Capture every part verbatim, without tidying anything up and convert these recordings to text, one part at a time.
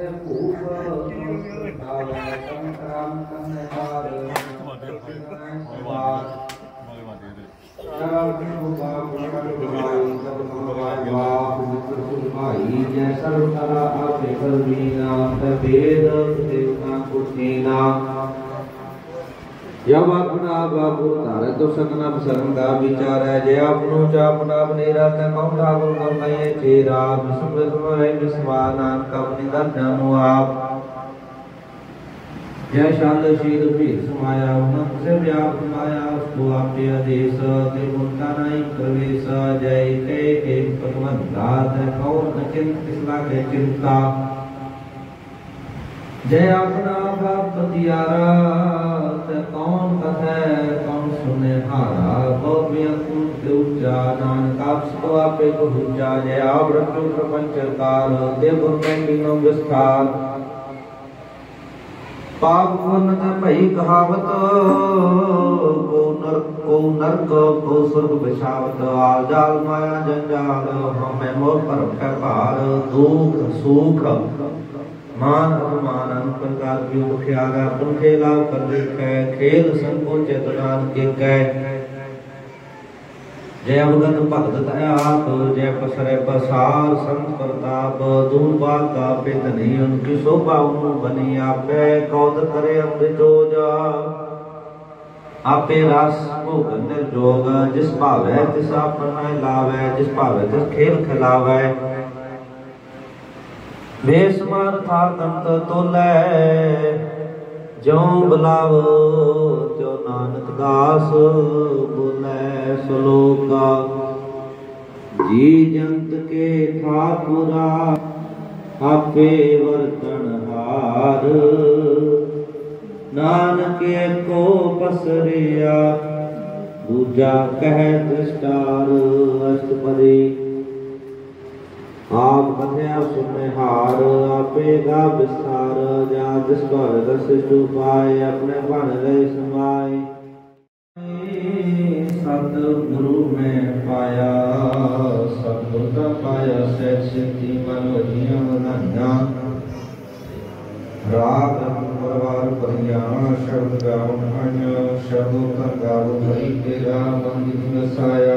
जैसे भूप आवे कंकराम कन्हार जैसा लुटारा आपे कलमीना वेद देवता कुर्सीना जब अपना बाबू तारे तो सकना शरण का विचार है जय अपनो चा अपना बनेरा ते कौन ठाकुर कौन कहे चेरा विष्णु विष्णु है विश्वानान कब निधन जानो आप जय शांत शील भीर समाया उन्नत से व्याप माया उसको आपे आदेश ते मुक्ता नहीं प्रवेश जय के एक पदमन रात कौन न चिंत किसला के चिंता जय अपना बाप पतियारा ते कौन कहे कौन सुने हारा बहुत व्यकुल के उच्चा नानक आप सो आपे को उच्चा जय आप रखो प्रपंच कार देव में तीनों विस्तार पाप पुण्य ते भई कहावत को नर को नरक को स्वर्ग बिछावत आल जाल माया जंजाल हमें मोह पर के भार दुख सुख मान अपमान अनेक प्रकार की दुखियागा पुन खेला कर देखे खेल संकोच चेतनान के कह जय अवगत भगत दयाप जय पसरे पसार संत प्रताप दूर बात का पित नहीं उनकी शोभा उन बनी आपे कौद करे अमृत जोजा आपे रास भोग निर्जोग जिस भावे तिस अपना लावे जिस भावे तिस खेल खिलावे बेसमान था कंत तोलै जो बुलावो त्यो नानक दास बोले सलोका जी जंत के ठाकुरा आपे वर्तन हार नानके को पसरिया दूजा कह दृष्टार अष्टपदी आप कथया सुने हार आपे गा विस्तार जा जिस पर दस पाए अपने बन गए समाए सतगुरु में पाया सतगुरु का पाया सैत सिद्धि मन वजिया वधाइया राग परवार परिया शब्द गाओ अन्य शब्दों का गाओ भई तेरा मंदिर वसाया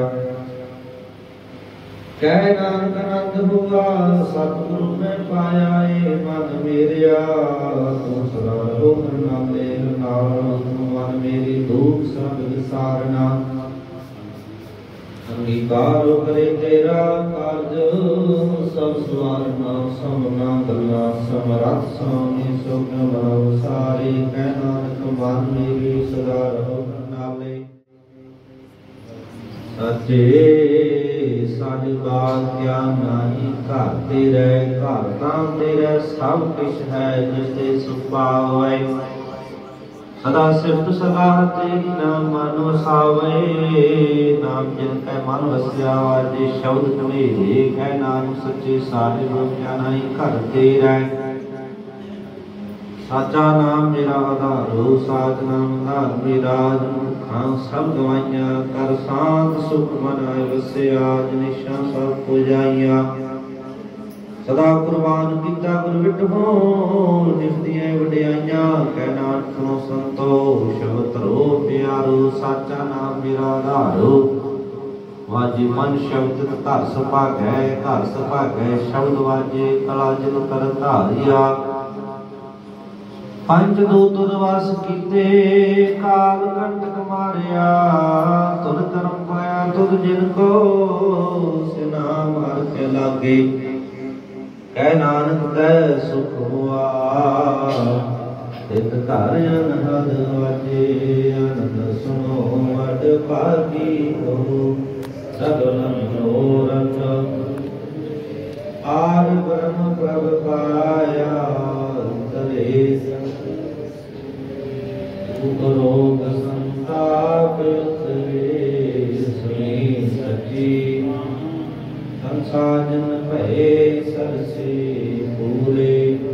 कह नानक आनंद हुआ सतगुरु में पाया ए मन मेरिया तू सदा रहो नाम ले नाम मन मेरी दुख सब विसारना अंगीकार करे तेरा कार्य सब सवारना समना गल्ला समरथ स्वामी सुख भाव सारे कह नानक मन मेरी सदा रहो नाम ले सचे साहिबा क्या नाही घर तेरे घर तां तेरे सब किश है जिसते सुख पावे सदा सिफत सलाह तेरी नाम मन वसावे नाम जिन कै मन वसिया वाजे शब्द कमेरे कह नानक सच्चे साहिब क्या नाही घर तेरे साचा नाम मेरा आधारो साच नाम आधार मेरा खां सब गवाइया कर शांत सुख मन आए वसिया निशा सब पुजाइया सदा कुर्बान किता गुर विठो निफदियां वडियाइया कह नानक सुनो संतोष तरो प्यारो साचा नाम मेरा आधारो वाजे मन शब्द घर सुभागै घर सुभागै शब्द वाजे कला जिन कर धारिया पंच दूत उदवास कीते काल कंटक मारिया तुद कर्म पाया तुद जिनको सिना मार के लागे कह नानक कह सुख हुआ तित घर अनहद वाजे आनंद सुनो अड पागी हो सगल मनोरथ आर ब्रह्म प्रभ पाया तरे रोग संताप सची संसाजन भय सरसे पूरे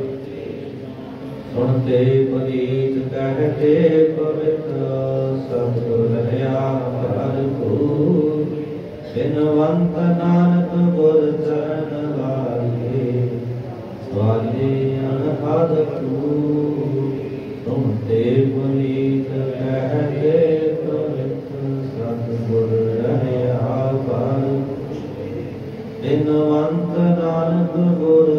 सुनते परीत कहते पवित्र सतगुर रहया भरपूर बिनवंत नानक गुर चरण लागे वाले अनहद तू तुम ते पुनीत कहते सतगुर रहे आभार बिनवंत नानक गुर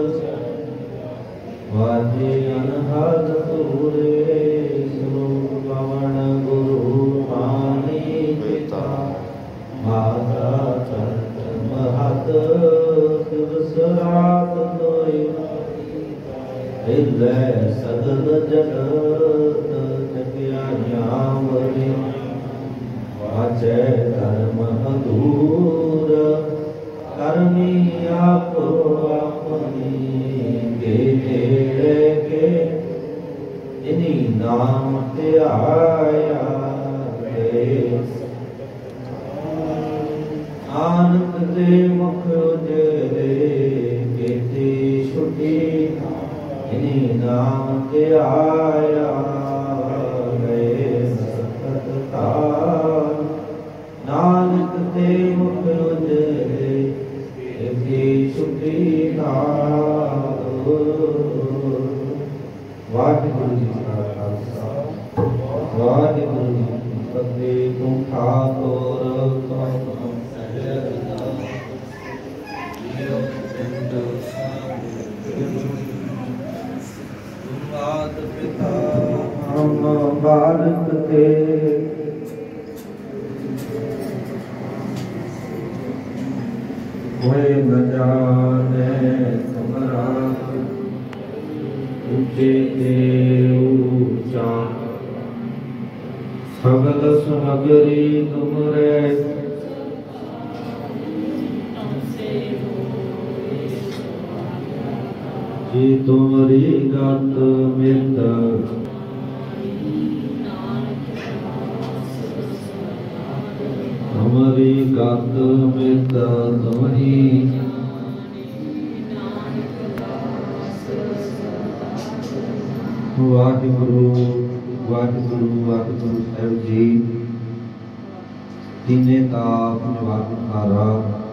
वाले अनहद तूरे स्वरूप पवन गुरु पानी पिता माता चंद महत दिवस रात दोई हृदय सगल जगत जगया यावरी वाचे धर्म दूर करनी आप अपनी के तेरे के इन्हीं नाम ते आया आनंद ते मुख उजले केती छुटी इन्हीं नाम ते आया गए सतता नानक ते मुख उजले केती छुटी वाहिगुरु जी का खालसा वाहिगुरु जी की फतेह। तुम ठाकुर पिता हम बालक थे कोई न जाने तुम्हारा ऊंचे ते ऊंचा सगल सुनगरी तुमरे जी तुमरी गत मित तुमरी गत मित तुमरी वाहिगुरु वाहिगुरु वाहिगुरु साहिब जी दीने ताप निवारनहारा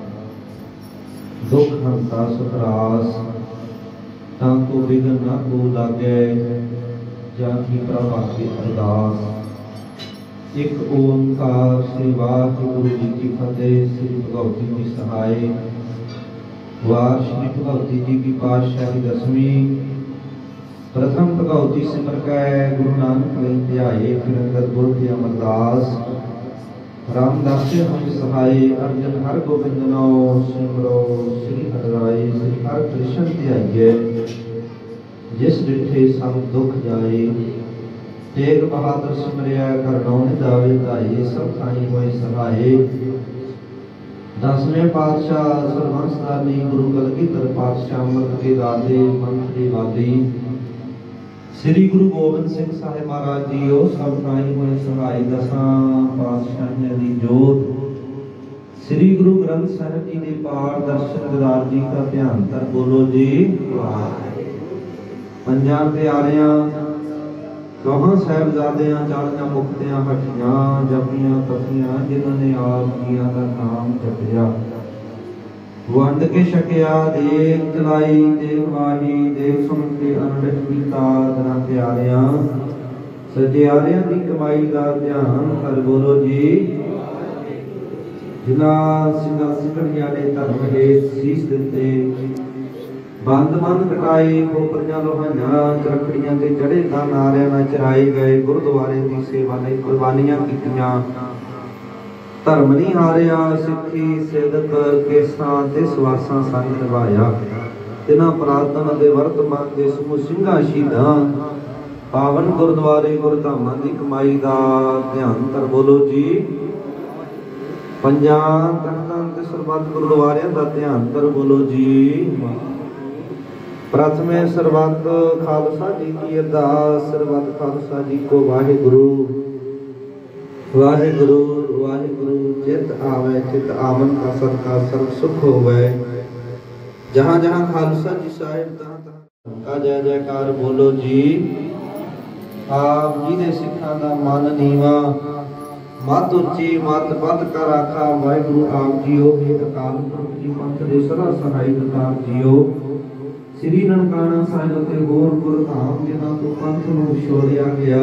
दुख हरता सुखरास ताको बिघन न को लागे जाकी प्रभा की अरदास। एक ओंकार श्री वाहिगुरु जी की फतेह। श्री भगवती जी सहाय वार श्री भगवती जी की पातशाही दसवीं प्रथम भगवती सिमर कै गुरु नानक लई ध्याये फिर अंगद गुरु थे अमरदास रामदास जी हम सहाय अर्जन हर गोबिंद नो सिमरो श्री हरिराय श्री हर कृष्ण ध्याये जिस डिठे सब दुख जाए तेग बहादुर सिमरिया करनौ निधावे धाये सब थाई होए सहाय। दसवें पातशाह सरबंसदानी गुरु कलगीधर पातशाह अमृत के दाते मंत्री वादी श्री गुरु गोबिंद सिंह साहिब महाराज जी ओ सब थाई होए सहाय। दसां पातशाहियां दी जोत श्री गुरु ग्रंथ साहिब जी दे पाठ दर्शन दिदार जी का ध्यान कर बोलो जी। पंजां प्यारियां चौहां साहिबजादियां चालियां मुक्तियां हटियां जपियां तपियां जिन्होंने आप जियां का नाम जपिया वंड के छकिया देख चलाई देख वाही देख सुन के अनड़ित कीता तना प्यारियां सजियारियां दी कमाई का ध्यान कर बोलो जी। जिन्हां सिंगां सिकड़ियां ने धर्म हेठ सीस दिते बंद बंद कटाए खोपरियां लोहाइयां चरखड़ियां ते चढ़े था नारियां नाल चराए गए गुरुद्वारे की सेवा लई कुर्बानियां कीतियां धर्म नहीं हारिया सिੱਖੀ सिदक केसां ते सवासां संग निभाया तिन्हां पुरातन दे वर्तमान दे समूह ਸਿੰਘਾਂ शहीदां पावन गुरुद्वारे गुरधामां दी कमाई दा ध्यान कर बोलो जी। पंजां तख्तां ते सरबत गुरुद्वारियां दा ध्यान कर बोलो जी। प्रथमे सरबत खालसा जी की अरदास सरबत खालसा जी को वाहिगुरु वाहिगुरु वाहिगुरु चित आवे चित आवन का सदका सर्व सुख होवे जहाँ जहाँ खालसा जी साहिब तहाँ तहाँ का जय जयकार बोलो जी। आप जी दे सिखां दा मन नीवा मत उच्ची मत पद कर आखा वाहिगुरु आप जीओ हे अकाल पुरख जी पंथ दे सदा सहाय दातार जीओ श्री ननकाना साहिब ते होर गुरधाम जिन्हां तो पंथ नूं विछोड़िया गया।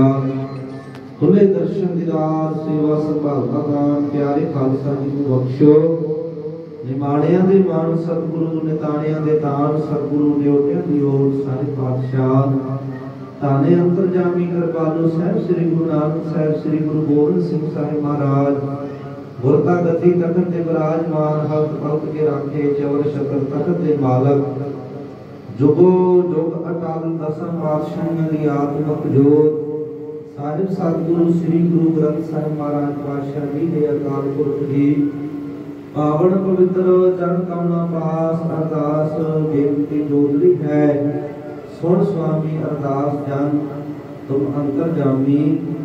खुले दर्शन दीदार सेवा संभाल का दान प्यारे खालसा जी को बख्शो। निमाणियां दे मान सतगुरु निताणियां दे दान सतगुरु देवतियां दी ओर सारे पातशाह ताने अंतरजामी कृपालु साहिब श्री गुरु नानक साहिब श्री गुरु गोबिंद सिंह साहिब महाराज गुरता गति तखत ते विराजमान हक पलक के राखे चवर शकर तखत दे मालक जुगो जुग अटाल दसम पातशाहियां दी आत्मक जोत साहिब सतगुरु श्री गुरु ग्रंथ साहिब महाराज पातशाह जी दे अकाल पुरख जी पावन पवित्र चरण कमला पास अरदास बेनती जोदरी है। सुन स्वामी अरदास जन तुम अंतरजामी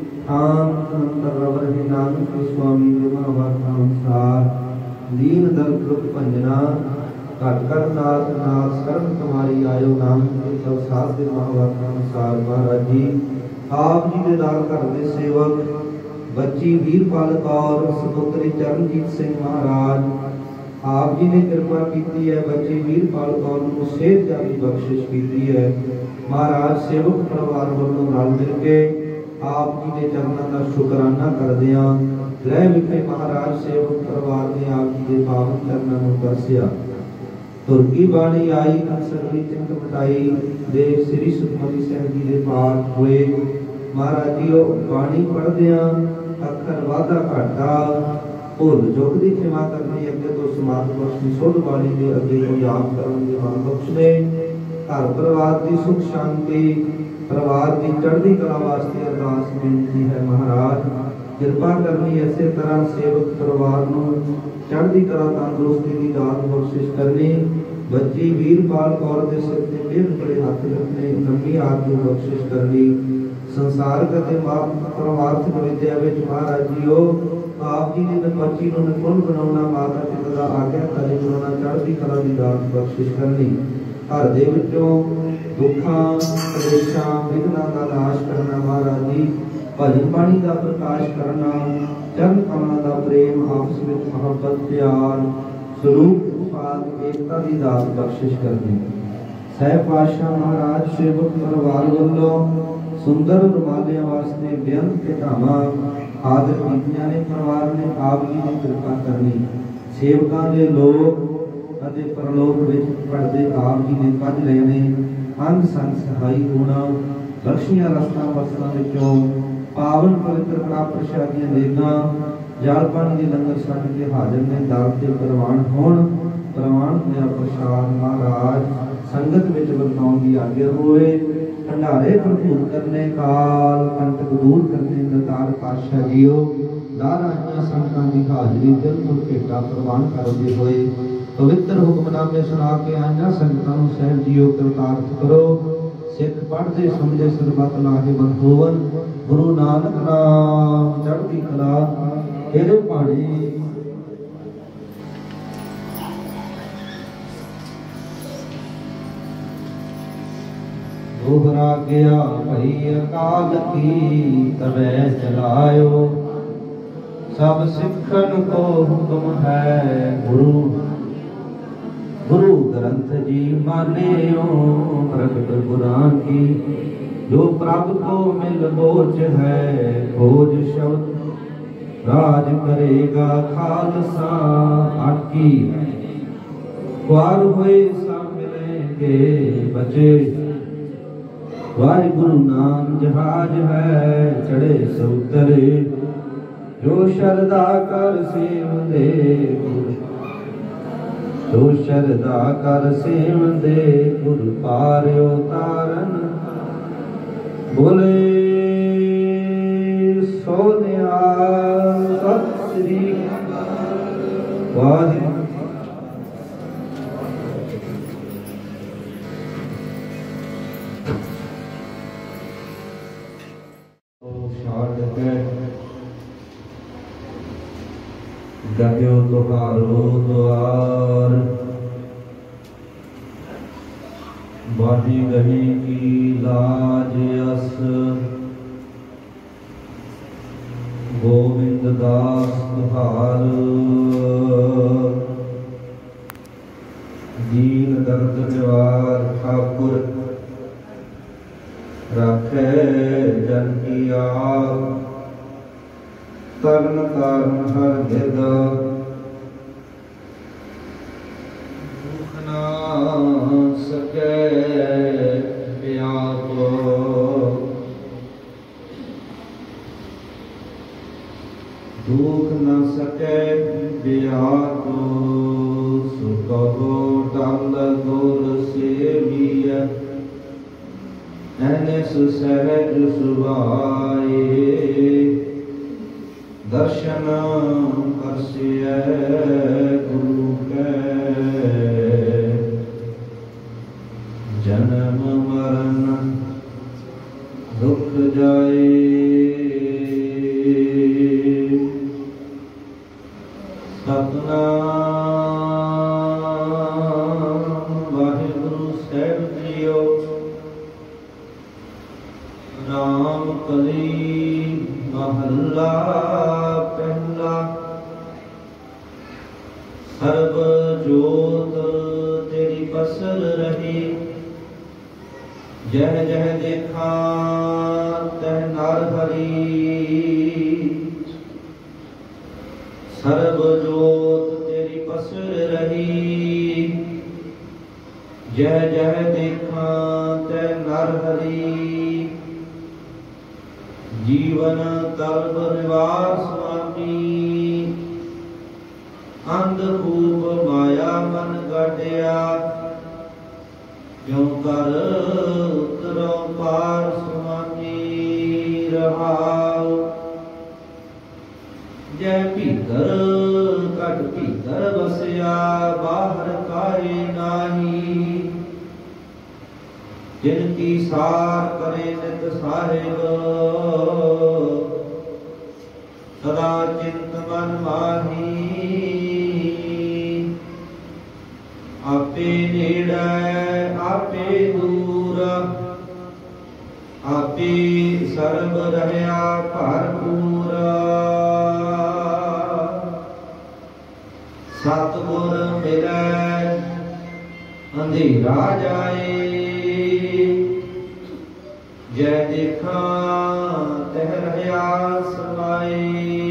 आन अंतर रवर है नानक स्वामी महावाक्य अनुसार दीन दर्द दुख भंजना घट कर नाथ नाथ शरण तुम्हारी आयो नानक के सब साथ दे महावाक्य अनुसार महाराज जी आप जी दे दाल घर दे सेवक बच्ची वीरपाल कौर सपुत्री चरणजीत सिंह महाराज आप जी ने कृपा की है। बच्ची वीरपाल कौर को सेहत जारी बख्शिश की है। महाराज सेवक परिवार वालों रल मिल के आप जी के चरणों का शुकराना करदियां गृह विखे महाराज सेवक परिवार ने आप जी के पावन चरणों को दर्शिया। तुरकी बाणी आई सगली चिंत मिटाई दे श्री सुखमनी साहिब जी के पाठ हुए। महाराज जी बाणी पढ़दियां अखर वाधा घाटा भुल चुक दी क्षमा करनी अगे तो समाप्त बख्शनी सुध बाणी दे अगे को याद करन दे मन बख्शने घर परिवार की सुख शांति परिवार की चढ़ती कला वास्ते अरदास बेनती है। महाराज कृपा करनी इसे तरह सेवक परिवार नूं चढ़ती कला तंदुरुस्ती की दात बख्शिश करनी। बच्ची वीरपाल कौर दे सिर ते मेहर बड़े हाथ रखने लंबी आयु बख्शिश करनी। संसार करते परमार्थ विद्या विच महाराज जीओ आप जी ने बच्ची नूं निपुण बनाउणा माता पिता दा आग्याकारी बनाउणा चढ़ती कला दी दात बख्शिश करनी। घर दे विचों दुखां कलेशां विघ्नां दा नाश करना महाराज जी भजन बाणी दा प्रकाश करना चरण कमलां दा प्रेम आपस विच मोहब्बत प्यार स्वरूप उत्पाद एकता दी दात बख्शिश करनी। साहिब पातशाह महाराज सेवक परिवार वालों सुंदर रुमालियां वास्ते बेअंत घटावां आदर कीतियां ने परिवार ने आप जी ने कृपा करनी। सेवकां दे लोक अते परलोक विच पढ़दे आप जी ने कज लेने अंग संग सहाई होना बख्शियां रस्तां वस्तां विचों पावन पवित्र कड़ा प्रसादियां देना जल पानी दे लंगर छक के हाजर ने दाल ते प्रवान होण प्रवान होया प्रसाद महाराज संगत विच वरताउण दी आज्ञा होवे। भंडारे भरपूर करने काल कंटक दूर करने दातार पातशाह जीओ दारां संतां दी हाजरी दिल तो भेटा प्रवान करदे होए पवित्र हुक्मनामे सुना के आइयां संगतां नूं साहिब जीओ कृतार्थ करो। सिख पढ़दे सुनदे सरबत लाहेवंद होवन गुरु नानक नाम चढ़ती कला तेरे पाणी। दोहरा गया भई अकाल की तबै चलायो सब सिखन को हुक्म है गुरु गुरु ग्रंथ जी मानियो प्रगट कुरान की जो प्रभु को मिल बोझ है खोज शब्द राज करेगा खालसा आकी ख्वार हुए सा मिलेंगे बचे वाहिगुरु नाम जहाज है चढ़े सउतरे जो शरदा कर सेव दे जो शरदा कर सेव दे गुरु पार्यो तारन बोले सोनिया सत श्री वाहिगुरु। गयो तुहारो द्वार बाधी गही की लाज अस गोविंद दास तुहार दीन दर्द निवार ਰਾਖੈ ਜਨ ਕੀ ਆਪ, ਤਰਨ ਤਾਰਨ ਹਰ ਗਿਰਦ, ਦੁਖ ਨਾ ਸਕੈ ਵਿਆਪ। ਦੁਖ ਨ ਸਕੈ ਵਿਆਪ, ਸੋ ਕਹੋ ਟਲ ਗੁਰ ਸੇਵੀਐ, ਐਨਸ ਸਹਿਜ ਸੁਭਾਏ, ਦਰਸ਼ਨ ਕਰਸਿਐ ਗੁਰੂ ਕੈ, ਜਨਮ ਮਰਨ ਦੁਖ ਜਾਏ। ਸਤਿਨਾਮ ਵਾਹਿਗੁਰੂ ਸਾਹਿਬ ਜੀਓ। ਰਾਮ ਕਲੀ ਮਹੱਲਾ ਪਹਿਲਾ। ਸਰਬ ਜੋਤ ਤੇਰੀ ਬਸਰ ਰਹੀ, ਜਹ ਜਹ ਦੇਖਾਂ ਤਹ ਨਰ ਹਰੀ। ਸਰਬ ਜੋਤ ਤੇਰੀ ਬਸਰ ਰਹੀ, ਜਹ ਜਹ ਦੇਖਾਂ ਤਹ ਨਰ ਹਰੀ। ਜੀਵਨ ਤਲਬ ਨਿਵਾਸ ਸੁਆਮੀ, ਅੰਧ ਰੂਪ ਮਾਇਆ ਮਨ ਗਾਢਿਆ। ਕਿਉ ਕਰ ਕਰੋ ਪਾਰ ਸੁਆਮੀ ਰਹਾਉ। ਜੈ ਭੀਤਰ ਘਟ ਭੀਤਰ ਵਸਿਆ, ਬਾਹਰ ਕਾਏ ਨਾਹੀ। ਜਿਨ ਕੀ ਸਾਰ ਕਰੇ ਨਿਤ ਸਾਹਿਬ, ਸਦਾ ਚਿੰਤ ਮਨ ਮਾਹੀ। ਆਪੇ ਨੇੜੇ ਆਪੇ ਦੂਰ, ਆਪੇ ਸਰਬ ਰਹਿਆ ਭਰਪੂਰ। ਸਤਿਗੁਰ ਮਿਲੈ ਅੰਧੇਰਾ ਜਾਏ, ਜੈ ਦੇਖਾਂ ਤਹ ਰਹਿਆ ਸਮਾਏ।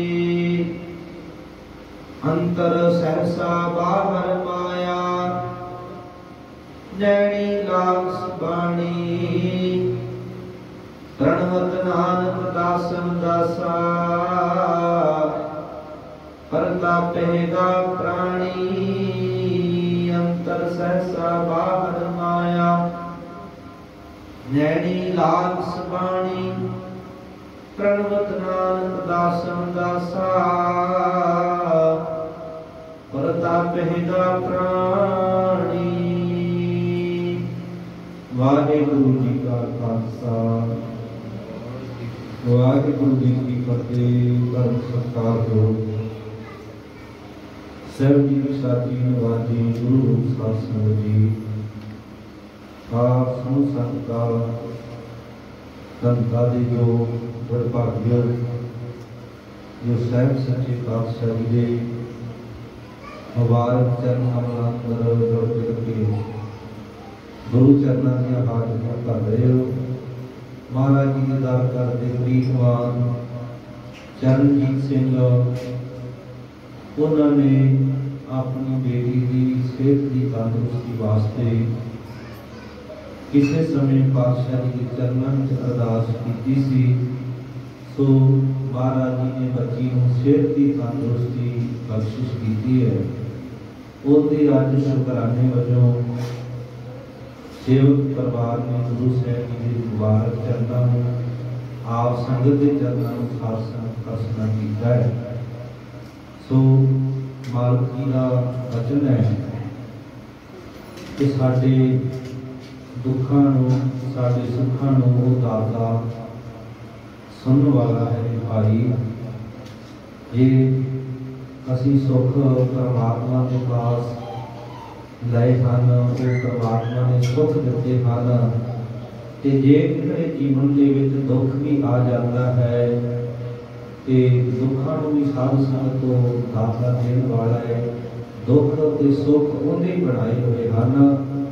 ਅੰਤਰ ਸਹਸਾ ਬਾਹਰ ਮਾਇਆ, ਨੈਣੀ ਲਾਗਸ ਬਾਣੀ। ਪ੍ਰਣਵਤ ਨਾਨਕ ਦਾਸਨ ਦਾਸਾ, ਪਰਤਾਪੇਗਾ ਪ੍ਰਾਣੀ। ਅੰਤਰ ਸਹਸਾ ਬਾਹਰ ਮਾਇਆ, ਨੈਣੀ ਲਾਗਸ ਬਾਣੀ। ਪ੍ਰਣਵਤ ਨਾਨਕ ਦਾਸਨ ਦਾਸਾ, ਪਰਤਾਪੇਗਾ ਪ੍ਰਾਣੀ। ਵਾਹਿਗੁਰੂ ਜੀ ਕਾ ਖਾਲਸਾ, ਵਾਹਿਗੁਰੂ ਜੀ ਕੀ ਫਤਿਹ। ਧਰਮ ਸਤਿਕਾਰ ਕਰੋ। ਸਾਹਿਬ ਜੀ ਦੀ ਸਾਥੀ ਨਵਾਜੀ ਗੁਰੂ ਰੂਪ ਸਾਧ ਸੰਗਤ ਜੀ, ਆਪ ਸਮੂਹ ਸੰਗਤਾਂ ਸੰਤਾਂ ਦੇ ਜੋ ਵਡਭਾਗੇ, ਜੋ ਸਾਹਿਬ ਸੱਚੇ ਪਾਤਸ਼ਾਹ ਜੀ ਦੇ ਮੁਬਾਰਕ ਚਰਨ ਕਮਲਾਂ ਅੰਦਰ ਜੁੜ ਕੇ ਗੁਰੂ ਚਰਨਾਂ ਦੀਆਂ ਹਾਜ਼ਰੀਆਂ ਕਰ ਰਹੇ ਹੋ। ਮਹਾਰਾਜ ਜੀ ਦੇ ਦਰ ਕਰਦੇ ਪ੍ਰੀਤਵਾਨ ਚਰਨਜੀਤ ਸਿੰਘ, ਉਹਨਾਂ ਨੇ ਆਪਣੀ ਬੇਟੀ ਦੀ ਸਿਹਤ ਦੀ ਤੰਦਰੁਸਤੀ ਵਾਸਤੇ ਕਿਸੇ ਸਮੇਂ ਪਾਤਸ਼ਾਹ ਜੀ ਦੇ ਚਰਨਾਂ ਵਿੱਚ ਅਰਦਾਸ ਕੀਤੀ ਸੀ। ਸੋ ਮਹਾਰਾਜ ਜੀ ਨੇ ਬੱਚੀ ਨੂੰ ਸਿਹਤ ਦੀ ਤੰਦਰੁਸਤੀ ਬਖਸ਼ਿਸ਼ ਕੀਤੀ ਹੈ। ਉਹਦੇ ਅੱਜ ਸ਼ੁਕਰਾਨੇ ਵਜੋਂ ਸੇਵਕ ਪਰਿਵਾਰ ਨੇ ਗੁਰੂ ਸਾਹਿਬ ਜੀ ਦੇ ਮੁਬਾਰਕ ਚਰਨਾਂ ਨੂੰ, ਆਪ ਸੰਗਤ ਦੇ ਚਰਨਾਂ ਨੂੰ ਖਾਲਸਾ ਖਸਨਾ ਕੀਤਾ ਹੈ। ਸੋ ਮਾਲਕ ਜੀ ਦਾ ਵਚਨ ਹੈ ਕਿ ਸਾਡੇ ਦੁੱਖਾਂ ਨੂੰ, ਸਾਡੇ ਸੁੱਖਾਂ ਨੂੰ ਉਹ ਦਾਤਾ ਸੁਣਨ ਵਾਲਾ ਹੈ ਭਾਈ। ਇਹ ਅਸੀਂ ਸੁੱਖ ਪਰਮਾਤਮਾ ਦੇ ਪਾਸ ਲਏ ਹਨ, ਉਹ ਪਰਮਾਤਮਾ ਨੇ ਸੁੱਖ ਦਿੱਤੇ ਹਨ। ਤੇ ਜੇ ਕਿਸੇ ਜੀਵਨ ਦੇ ਵਿੱਚ ਦੁੱਖ ਵੀ ਆ ਜਾਂਦਾ ਹੈ ਤੇ ਦੁੱਖਾਂ ਨੂੰ ਵੀ ਸਾਧ ਸੰਗਤ ਤੋਂ ਦਾਤਾ ਦੇਣ ਵਾਲਾ ਹੈ। ਦੁੱਖ ਤੇ ਸੁੱਖ ਉਹਨੇ ਬਣਾਏ ਹੋਏ ਹਨ।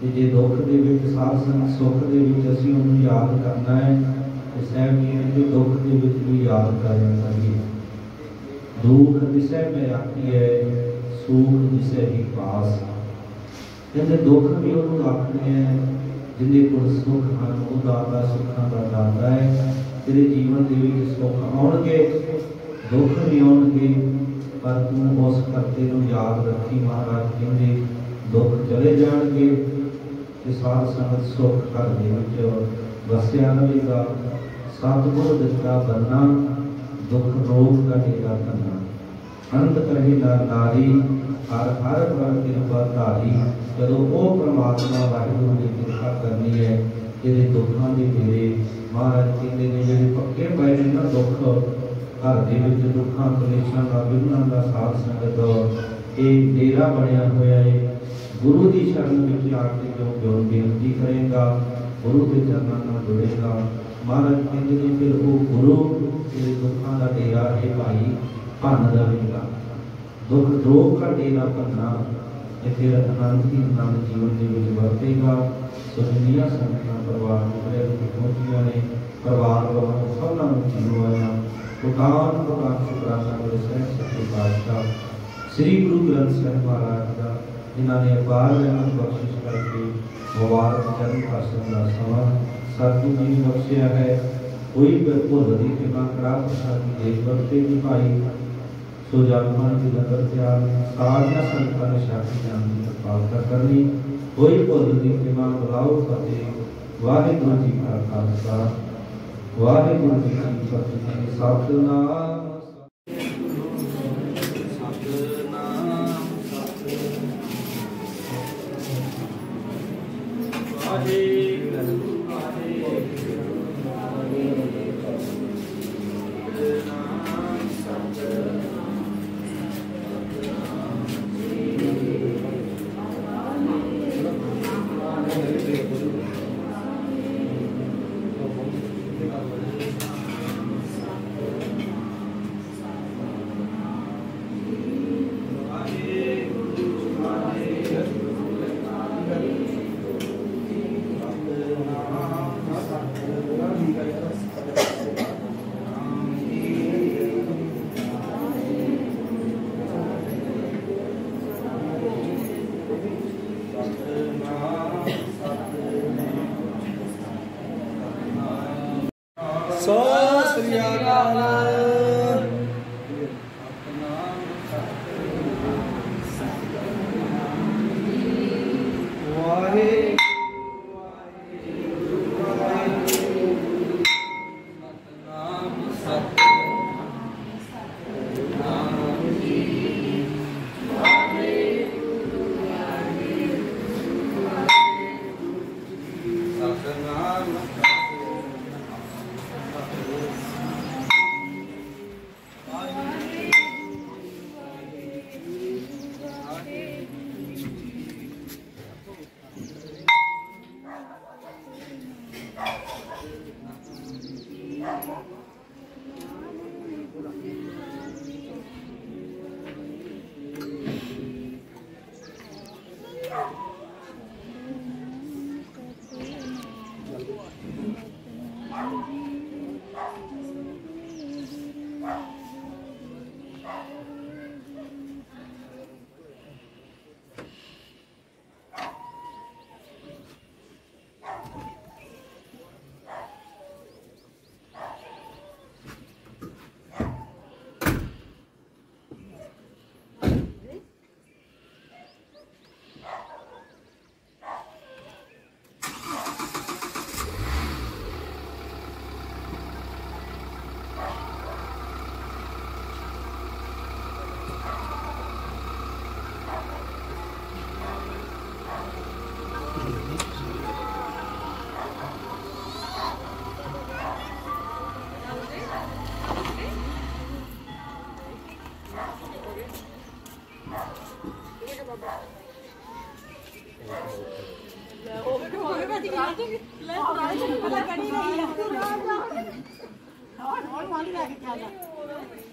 ਤੇ ਜੇ ਦੁੱਖ ਦੇ ਵਿੱਚ ਸਾਧ ਸੰਗਤ ਸੁੱਖ ਦੇ ਵਿੱਚ ਅਸੀਂ ਉਹਨੂੰ ਯਾਦ ਕਰਨਾ ਹੈ ਤੇ ਸਾਹਿਬ ਜੀ ਨੇ ਦੁੱਖ ਦੇ ਵਿੱਚ ਵੀ ਯਾਦ ਕਰਨਾ ਚਾਹੀਏ। ਦੁੱਖ ਵਿਸ਼ੇ ਮੈਂ ਆਖੀਏ ਸੁਖ ਵਿਸ਼ੇ ਹੀ ਪਾਸ। ਕਹਿੰਦੇ ਦੁੱਖ ਵੀ ਉਹਨੂੰ ਆਖਣੇ ਹੈ ਜਿਹਦੇ ਕੋਲ ਸੁੱਖ ਹਨ, ਉਹ ਦਾਤਾ ਸੁੱਖਾਂ ਦਾ ਦਾਤਾ ਹੈ। ਤੇਰੇ ਜੀਵਨ ਦੇ ਵਿੱਚ ਸੁੱਖ ਆਉਣਗੇ, ਦੁੱਖ ਵੀ ਆਉਣਗੇ, ਪਰ ਤੂੰ ਉਸ ਕਰਤੇ ਨੂੰ ਯਾਦ ਰੱਖੀ। ਮਹਾਰਾਜ ਕਹਿੰਦੇ ਦੁੱਖ ਚਲੇ ਜਾਣਗੇ ਤੇ ਸਾਧ ਸੰਗਤ ਸੁੱਖ ਘਰ ਦੇ ਵਿੱਚ ਵਸਿਆ ਰਹੇਗਾ। ਸਤਿਗੁਰ ਦਿੱਤਾ ਬੰਨਾ ਦੁੱਖ ਰੋਗ ਦਾ ਡੇਰਾ ਕਰਨਾ। ਅੰਤ ਕਰੇ ਨਾ ਨਾਰੀ ਹਰ ਹਰ ਪਰ ਕਿਰਪਾ ਧਾਰੀ। ਜਦੋਂ ਉਹ ਪ੍ਰਮਾਤਮਾ ਵਾਹਿਗੁਰੂ ਦੀ ਕਿਰਪਾ ਕਰਨੀ ਹੈ, ਇਹਦੇ ਦੁੱਖਾਂ ਦੇ ਡੇਰੇ ਮਹਾਰਾਜ ਕਹਿੰਦੇ ਨੇ ਜਿਹੜੇ ਪੱਕੇ ਪਏ ਨੇ ਨਾ ਦੁੱਖ ਘਰ ਦੇ ਵਿੱਚ, ਦੁੱਖਾਂ ਕਲੇਸ਼ਾਂ ਦਾ ਵਿਘਨਾਂ ਦਾ ਸਾਧ ਸੰਗਤ ਇਹ ਡੇਰਾ ਬਣਿਆ ਹੋਇਆ ਹੈ। ਗੁਰੂ ਦੀ ਸ਼ਰਨ ਵਿੱਚ ਆ ਕੇ ਜੋ ਜੋ ਬੇਨਤੀ ਕਰੇਗਾ, ਗੁਰੂ ਦੇ ਚਰਨਾਂ ਨਾਲ ਜੁੜੇਗਾ, ਮਹਾਰਾਜ ਕਹਿੰਦੇ ਨੇ ਫਿਰ ਉਹ ਗੁਰੂ ਜਿਹੜੇ ਦੁੱਖਾਂ ਦਾ ਡੇਰਾ ਇਹ ਭਾਈ ਭੰਨ ਦੇਵੇਗਾ। ਦੁੱਖ ਰੋਗ ਦਾ ਡੇਰਾ ਭੰਨਣਾ ਇਹ ਫਿਰ ਆਨੰਦ ਹੀ ਆਨੰਦ ਜੀਵਨ ਦੇ ਵਿੱਚ ਵਰਤੇਗਾ। ਸੋ ਦੁਨੀਆ ਸੰਗਤਾਂ ਪਰਿਵਾਰ ਜਿਹੜੇ ਪਹੁੰਚੀਆਂ ਨੇ, ਪਰਿਵਾਰ ਵੱਲੋਂ ਸਭਨਾਂ ਨੂੰ ਜੀਵਾਇਆ ਕੋਟਾਨ ਕੋਟਾਨ ਸ਼ੁਕਰਾਨਾ ਵਾਲੇ ਸਹਿਬ ਸੱਚੇ ਪਾਤਸ਼ਾਹ ਸ੍ਰੀ ਗੁਰੂ ਗ੍ਰੰਥ ਸਾਹਿਬ ਮਹਾਰਾਜ ਦਾ, ਜਿਨ੍ਹਾਂ ਨੇ ਅਪਾਰ ਰਹਿਮਤ ਬਖਸ਼ਿਸ਼ ਕਰਕੇ ਮੁਬਾਰਕ ਚਰਨ ਪਾਸੋਂ ਦਾ ਸਮਾਂ ਸਤਿਗੁਰੂ ਜੀ ਨੇ ਬਖਸ਼ਿਆ ਹੈ। ਕੋਈ ਭੁੱਲ ਦੀ ਕਿਰਪਾ ਕਰਾ ਪ੍ਰਸਾਦੀ ਦੇਖ ਵਰਤੇ ਦੀ ਭਾਈ ਸੋ ਜਾਨਮਾਨ ਦੀ ਨਦਰ ਤਿਆਰ ਸਾਰੀਆਂ ਸੰਗਤਾਂ ਨੇ ਸ਼ਾਂਤੀ ਜਾਨ ਦੀ ਕਿਰਪਾ ਕਰਨੀ। ਕੋਈ ਭੁੱਲ ਦੀ ਕਿਰਪਾ ਬੁਲਾਓ ਫਤਿਹ। ਵਾਹਿਗੁਰੂ ਜੀ ਕਾ ਖਾਲਸਾ ਵਾਹਿਗੁਰੂ ਜੀ ਕੀ ਫਤਿਹ। ਸਤਿਨਾਮ ਸਤਿ ਸ੍ਰੀ ਅਕਾਲ। ਲੈ